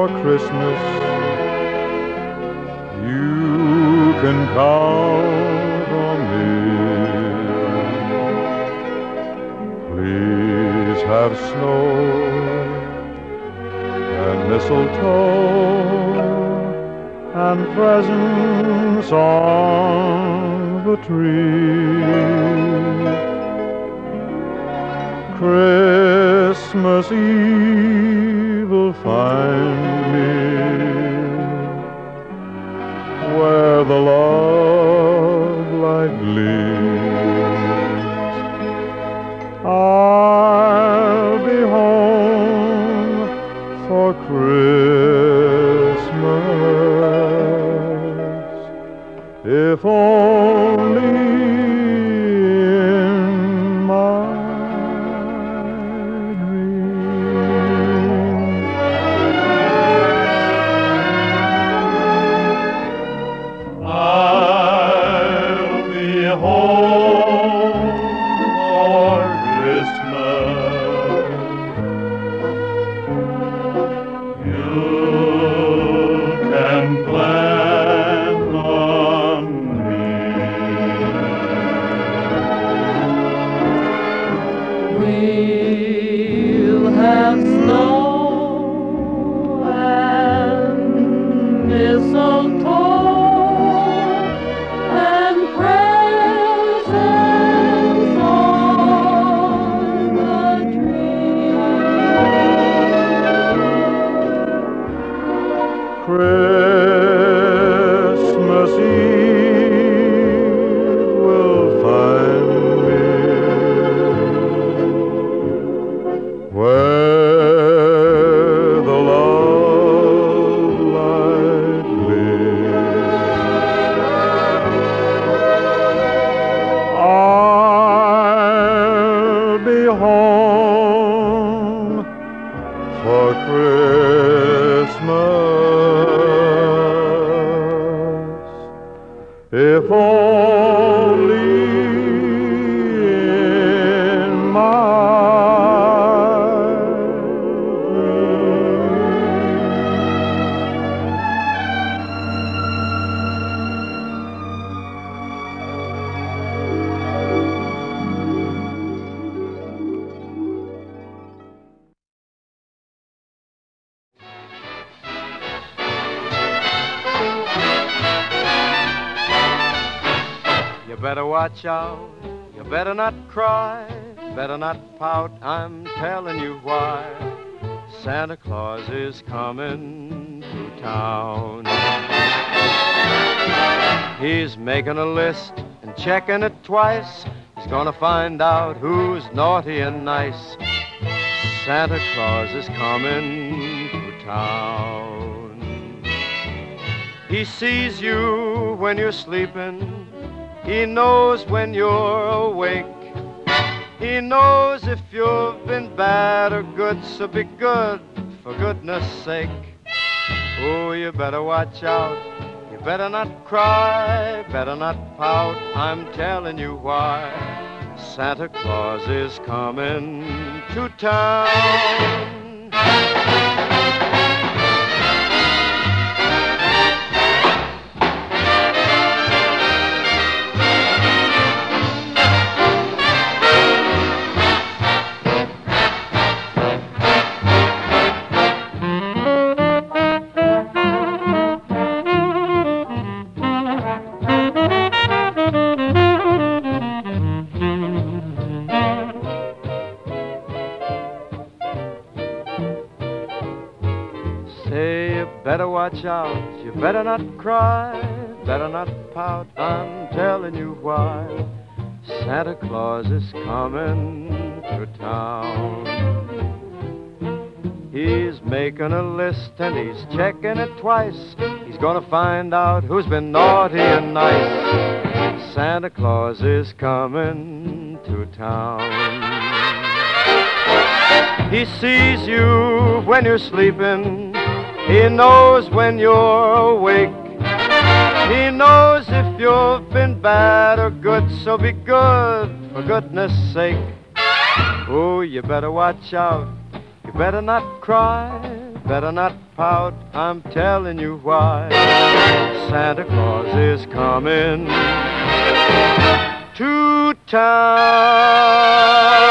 Christmas. You can count on me. Please have snow and mistletoe and presents on the tree. Christmas Eve will find me where the love light gleams. I'll be home for Christmas, if only in my dreams. I'll be home for Christmas. You can plan on me. We'll have snow and mistletoe and presents on the tree. Christmas Eve will find me where the love light gleams. I'll be home for Christmas, if only in my You better watch out, you better not cry, better not pout, I'm telling you why. Santa Claus is coming to town. He's making a list and checking it twice. He's gonna find out who's naughty and nice. Santa Claus is coming to town. He sees you when you're sleeping. He knows when you're awake. He knows if you've been bad or good, so be good, for goodness sake. Oh, you better watch out. You better not cry, better not pout. I'm telling you why. Santa Claus is coming to town. Say you better watch out, you better not cry, better not pout, I'm telling you why. Santa Claus is coming to town. He's making a list and he's checking it twice. He's gonna find out who's been naughty and nice. Santa Claus is coming to town. He sees you when you're sleeping. He knows when you're awake. He knows if you've been bad or good, so be good, for goodness sake. Oh, you better watch out. You better not cry, better not pout, I'm telling you why. Santa Claus is coming to town.